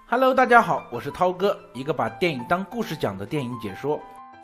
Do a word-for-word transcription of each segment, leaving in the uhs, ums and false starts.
Hello， 大家好，我是涛哥，一个把电影当故事讲的电影解说。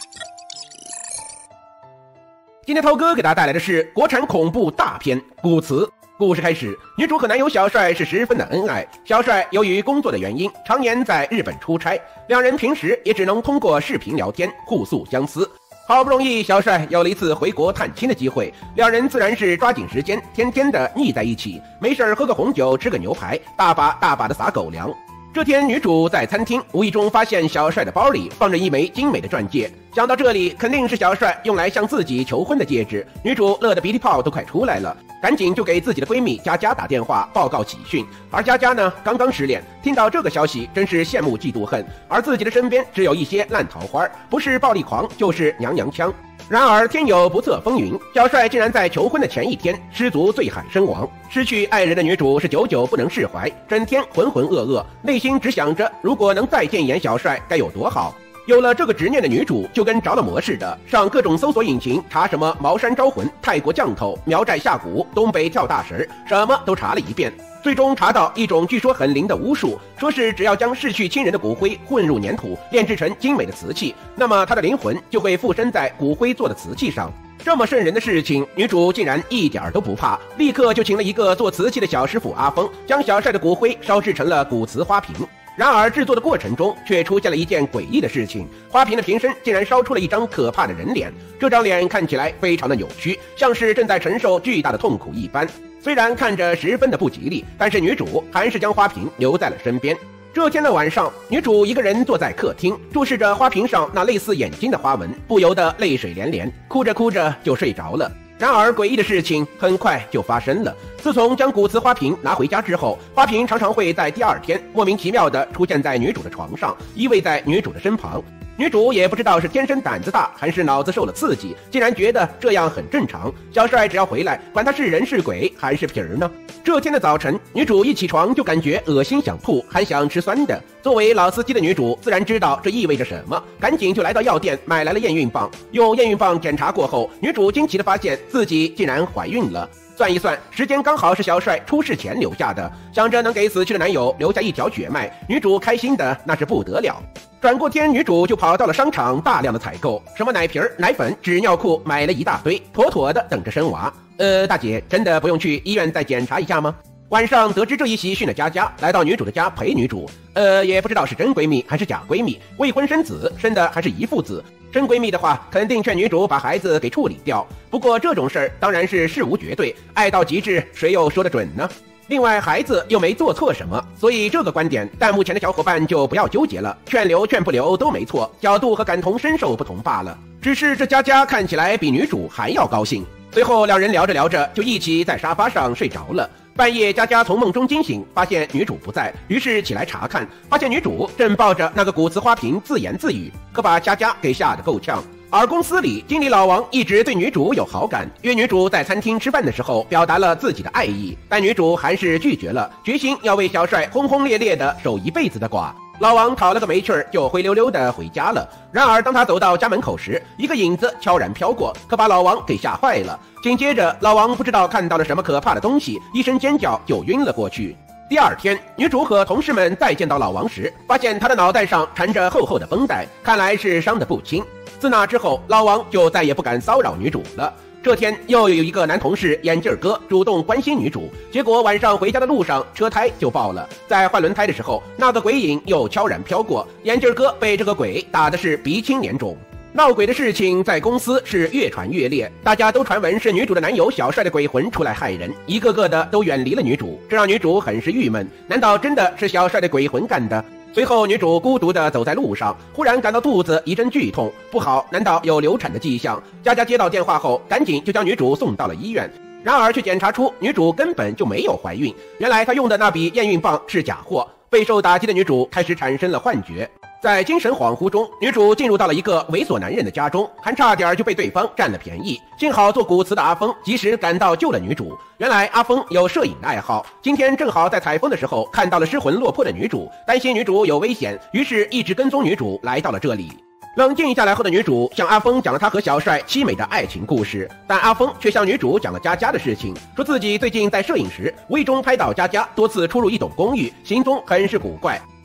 今天涛哥给大家带来的是国产恐怖大片《古祠》。故事开始，女主和男友小帅是十分的恩爱。小帅由于工作的原因，常年在日本出差，两人平时也只能通过视频聊天，互诉相思。好不容易小帅有了一次回国探亲的机会，两人自然是抓紧时间，天天的腻在一起，没事喝个红酒，吃个牛排，大把大把的撒狗粮。这天，女主在餐厅无意中发现小帅的包里放着一枚精美的钻戒，想到这里肯定是小帅用来向自己求婚的戒指，女主乐得鼻涕泡都快出来了，赶紧就给自己的闺蜜佳佳打电话报告喜讯。而佳佳呢，刚刚失恋，听到这个消息真是羡慕嫉妒恨，而自己的身边只有一些烂桃花，不是暴力狂就是娘娘腔。然而天有不测风云，小帅竟然在求婚的前一天失足醉海身亡。失去爱人的女主是久久不能释怀，整天浑浑噩噩，内心只想着如果能再见一眼小帅该有多好。有了这个执念的女主就跟着了魔似的，上各种搜索引擎查什么茅山招魂、泰国降头、苗寨下蛊、东北跳大神，什么都查了一遍，最终查到一种据说很灵的巫术，说是只要将逝去亲人的骨灰混入粘土，炼制成精美的瓷器，那么他的灵魂就会附身在骨灰做的瓷器上。这么瘆人的事情，女主竟然一点都不怕，立刻就请了一个做瓷器的小师傅阿峰，将小帅的骨灰烧制成了古瓷花瓶。然而制作的过程中却出现了一件诡异的事情，花瓶的瓶身竟然烧出了一张可怕的人脸，这张脸看起来非常的扭曲，像是正在承受巨大的痛苦一般。虽然看着十分的不吉利，但是女主还是将花瓶留在了身边。这天的晚上，女主一个人坐在客厅，注视着花瓶上那类似眼睛的花纹，不由得泪水连连，哭着哭着就睡着了。然而诡异的事情很快就发生了，自从将古瓷花瓶拿回家之后，花瓶常常会在第二天莫名其妙地出现在女主的床上，依偎在女主的身旁。女主也不知道是天生胆子大还是脑子受了刺激，竟然觉得这样很正常，小帅只要回来，管他是人是鬼还是皮儿呢。这天的早晨，女主一起床就感觉恶心想吐，还想吃酸的。作为老司机的女主自然知道这意味着什么，赶紧就来到药店买来了验孕棒。用验孕棒检查过后，女主惊奇地发现自己竟然怀孕了。算一算，时间刚好是小帅出事前留下的，想着能给死去的男友留下一条血脉，女主开心的那是不得了。转过天，女主就跑到了商场大量的采购，什么奶瓶、奶粉、纸尿裤买了一大堆，妥妥的等着生娃。呃，大姐，真的不用去医院再检查一下吗？晚上得知这一喜讯的佳佳来到女主的家陪女主，呃，也不知道是真闺蜜还是假闺蜜，未婚生子，生的还是一父子。真闺蜜的话，肯定劝女主把孩子给处理掉。不过这种事儿当然是事无绝对，爱到极致，谁又说得准呢？另外，孩子又没做错什么，所以这个观点，弹幕前的小伙伴就不要纠结了，劝留劝不留都没错，角度和感同身受不同罢了。只是这佳佳看起来比女主还要高兴。最后两人聊着聊着就一起在沙发上睡着了。半夜，佳佳从梦中惊醒，发现女主不在，于是起来查看，发现女主正抱着那个古瓷花瓶自言自语，可把佳佳给吓得够呛。而公司里，经理老王一直对女主有好感，约女主在餐厅吃饭的时候表达了自己的爱意，但女主还是拒绝了，决心要为小帅轰轰烈烈的守一辈子的寡。老王讨了个没趣儿，就灰溜溜的回家了。然而当他走到家门口时，一个影子悄然飘过，可把老王给吓坏了。紧接着，老王不知道看到了什么可怕的东西，一声尖叫就晕了过去。第二天，女主和同事们再见到老王时，发现他的脑袋上缠着厚厚的绷带，看来是伤得不轻。自那之后，老王就再也不敢骚扰女主了。这天又有一个男同事眼镜哥主动关心女主，结果晚上回家的路上车胎就爆了，在换轮胎的时候，那个鬼影又悄然飘过，眼镜哥被这个鬼打的是鼻青脸肿。闹鬼的事情在公司是越传越烈，大家都传闻是女主的男友小帅的鬼魂出来害人，一个个的都远离了女主，这让女主很是郁闷，难道真的是小帅的鬼魂干的？随后女主孤独地走在路上，忽然感到肚子一阵剧痛，不好，难道有流产的迹象？佳佳接到电话后赶紧就将女主送到了医院，然而却检查出女主根本就没有怀孕，原来她用的那笔验孕棒是假货。备受打击的女主开始产生了幻觉，在精神恍惚中，女主进入到了一个猥琐男人的家中，还差点就被对方占了便宜。幸好做古瓷的阿峰及时赶到救了女主。原来阿峰有摄影的爱好，今天正好在采风的时候看到了失魂落魄的女主，担心女主有危险，于是一直跟踪女主来到了这里。冷静下来后的女主向阿峰讲了她和小帅凄美的爱情故事，但阿峰却向女主讲了佳佳的事情，说自己最近在摄影时无意中拍到佳佳多次出入一栋公寓，行踪很是古怪。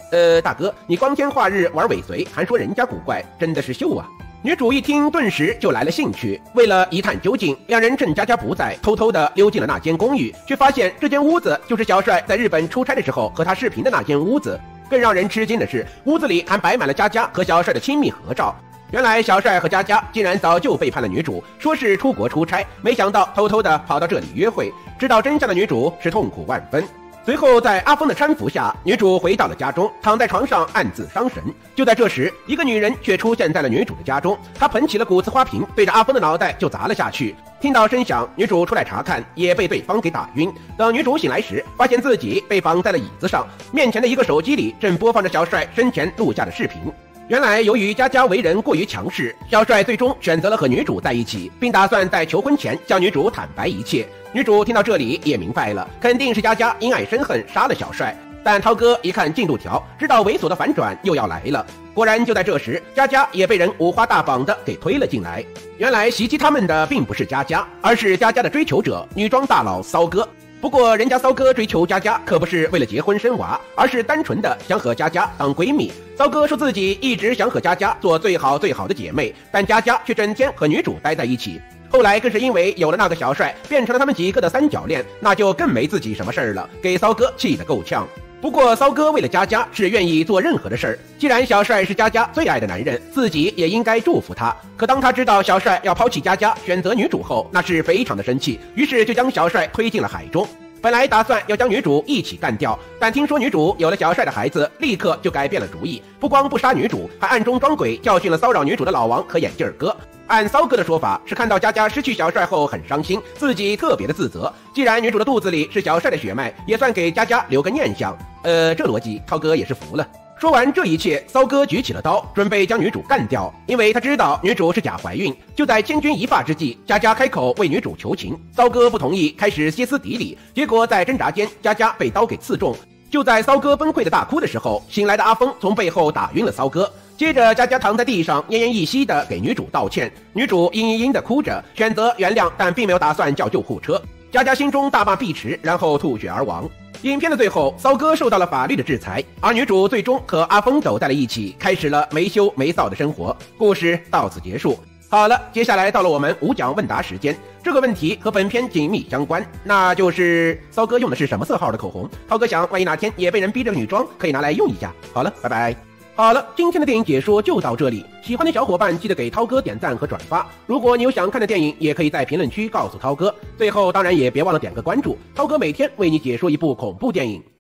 呃，大哥，你光天化日玩尾随，还说人家古怪，真的是秀啊！女主一听，顿时就来了兴趣。为了一探究竟，两人趁佳佳不在，偷偷的溜进了那间公寓，却发现这间屋子就是小帅在日本出差的时候和他视频的那间屋子。更让人吃惊的是，屋子里还摆满了佳佳和小帅的亲密合照。原来小帅和佳佳竟然早就背叛了女主，说是出国出差，没想到偷偷的跑到这里约会。知道真相的女主是痛苦万分。随后在阿峰的搀扶下，女主回到了家中，躺在床上暗自伤神。就在这时，一个女人却出现在了女主的家中，她捧起了骨瓷花瓶，对着阿峰的脑袋就砸了下去。听到声响，女主出来查看，也被对方给打晕。等女主醒来时，发现自己被绑在了椅子上，面前的一个手机里正播放着小帅生前录下的视频。原来由于佳佳为人过于强势，小帅最终选择了和女主在一起，并打算在求婚前向女主坦白一切。女主听到这里也明白了，肯定是佳佳因爱生恨杀了小帅。但涛哥一看进度条，知道猥琐的反转又要来了。果然就在这时，佳佳也被人五花大绑的给推了进来。原来袭击他们的并不是佳佳，而是佳佳的追求者女装大佬骚哥。不过人家骚哥追求佳佳可不是为了结婚生娃，而是单纯的想和佳佳当闺蜜。骚哥说自己一直想和佳佳做最好最好的姐妹，但佳佳却整天和女主待在一起。后来更是因为有了那个小帅，变成了他们几个的三角恋，那就更没自己什么事儿了，给骚哥气得够呛。不过骚哥为了佳佳是愿意做任何的事儿，既然小帅是佳佳最爱的男人，自己也应该祝福他。可当他知道小帅要抛弃佳佳选择女主后，那是非常的生气，于是就将小帅推进了海中。本来打算要将女主一起干掉，但听说女主有了小帅的孩子，立刻就改变了主意，不光不杀女主，还暗中装鬼教训了骚扰女主的老王和眼镜哥。按骚哥的说法，是看到佳佳失去小帅后很伤心，自己特别的自责。既然女主的肚子里是小帅的血脉，也算给佳佳留个念想。呃，这逻辑涛哥也是服了。说完这一切，骚哥举起了刀，准备将女主干掉，因为他知道女主是假怀孕。就在千钧一发之际，佳佳开口为女主求情，骚哥不同意，开始歇斯底里。结果在挣扎间，佳佳被刀给刺中。就在骚哥崩溃的大哭的时候，醒来的阿峰从背后打晕了骚哥。接着佳佳躺在地上奄奄一息的给女主道歉，女主嘤嘤嘤的哭着，选择原谅，但并没有打算叫救护车。佳佳心中大骂碧池，然后吐血而亡。影片的最后，骚哥受到了法律的制裁，而女主最终和阿峰走在了一起，开始了没羞没臊的生活。故事到此结束。好了，接下来到了我们五讲问答时间。这个问题和本片紧密相关，那就是骚哥用的是什么色号的口红？涛哥想，万一哪天也被人逼着女装，可以拿来用一下。好了，拜拜。好了，今天的电影解说就到这里。喜欢的小伙伴记得给涛哥点赞和转发。如果你有想看的电影，也可以在评论区告诉涛哥。最后当然也别忘了点个关注，涛哥每天为你解说一部恐怖电影。